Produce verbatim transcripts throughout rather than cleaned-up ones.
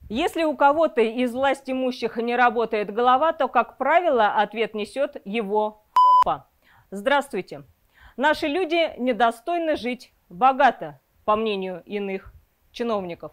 Если у кого-то из власть имущих не работает голова, то, как правило, ответ несет его опа. Здравствуйте. Наши люди недостойны жить богато, по мнению иных чиновников.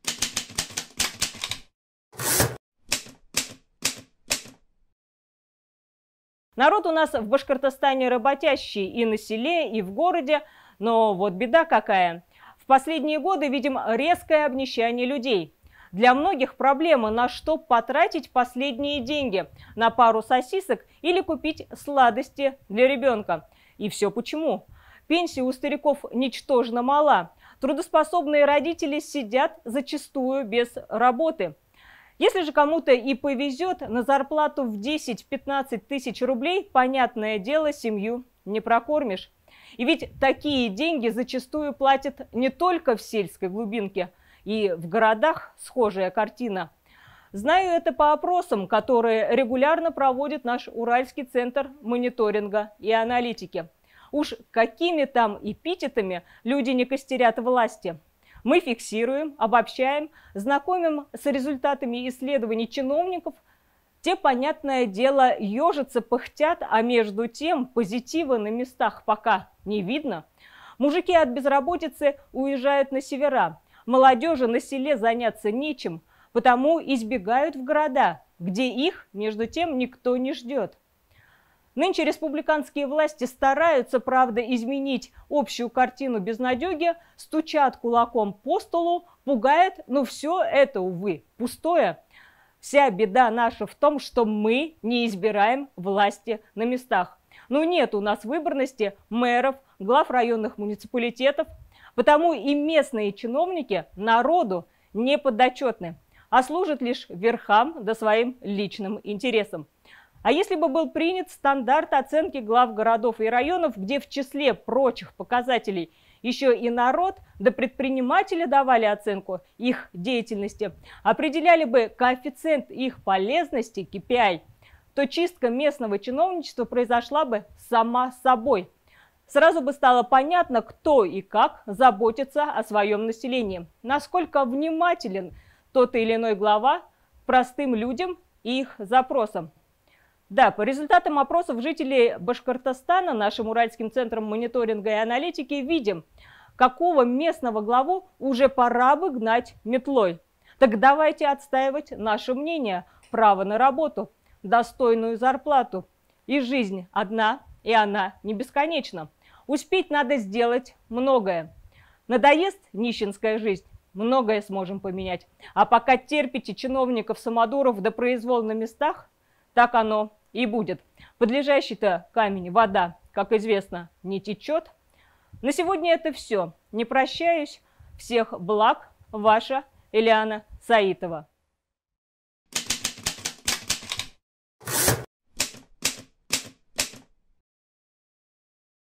Народ у нас в Башкортостане работящий и на селе, и в городе, но вот беда какая. В последние годы видим резкое обнищание людей. Для многих проблема, на что потратить последние деньги, на пару сосисок или купить сладости для ребенка. И все почему? Пенсия у стариков ничтожно мала. Трудоспособные родители сидят зачастую без работы. Если же кому-то и повезет на зарплату в десять-пятнадцать тысяч рублей, понятное дело, семью не прокормишь. И ведь такие деньги зачастую платят не только в сельской глубинке, и в городах схожая картина. Знаю это по опросам, которые регулярно проводит наш Уральский центр мониторинга и аналитики. Уж какими там эпитетами люди не костерят власти. Мы фиксируем, обобщаем, знакомим с результатами исследований чиновников. Те, понятное дело, ежатся, пыхтят, а между тем позитива на местах пока не видно. Мужики от безработицы уезжают на севера. Молодежи на селе заняться нечем, потому избегают в города, где их, между тем, никто не ждет. Нынче республиканские власти стараются, правда, изменить общую картину безнадеги, стучат кулаком по столу, пугают, но все это, увы, пустое. Вся беда наша в том, что мы не избираем власти на местах. Ну нет у нас выборности мэров, глав районных муниципалитетов, потому и местные чиновники народу не подотчетны, а служат лишь верхам да своим личным интересам. А если бы был принят стандарт оценки глав городов и районов, где в числе прочих показателей еще и народ да предприниматели давали оценку их деятельности, определяли бы коэффициент их полезности, кей пи ай, то чистка местного чиновничества произошла бы сама собой. Сразу бы стало понятно, кто и как заботится о своем населении, насколько внимателен тот или иной глава простым людям и их запросам. Да, по результатам опросов жителей Башкортостана нашим Уральским центром мониторинга и аналитики видим, какого местного главу уже пора бы гнать метлой. Так давайте отстаивать наше мнение, право на работу, достойную зарплату. И жизнь одна, и она не бесконечна. Успеть надо сделать многое. Надоест нищенская жизнь, многое сможем поменять. А пока терпите чиновников-самодуров до произвол на местах, так оно и будет. Под лежащий-то камень вода, как известно, не течет. На сегодня это все. Не прощаюсь. Всех благ. Ваша Элиана Саитова.